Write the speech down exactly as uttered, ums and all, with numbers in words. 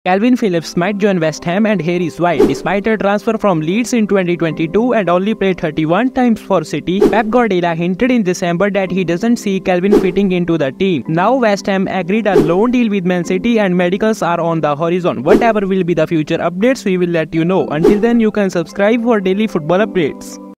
Kalvin Phillips might join West Ham, and here is why. Despite a transfer from Leeds in twenty twenty-two and only played thirty-one times for City, Pep Guardiola hinted in December that he doesn't see Kalvin fitting into the team. Now West Ham agreed a loan deal with ManCity and medicals are on the horizon. Whatever will be the future updates, we will let you know. Until then, you can subscribe for daily football updates.